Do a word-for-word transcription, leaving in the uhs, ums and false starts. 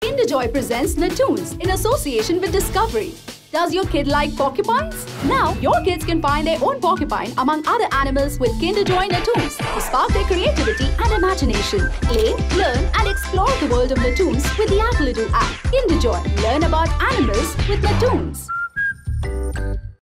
Kinderjoy presents Natoons in association with Discovery. Does your kid like porcupines? Now, your kids can find their own porcupine among other animals with Kinderjoy Natoons to spark their creativity and imagination. Play, learn and explore the world of Natoons with the Appleado app. Kinderjoy. Learn about animals with Natoons.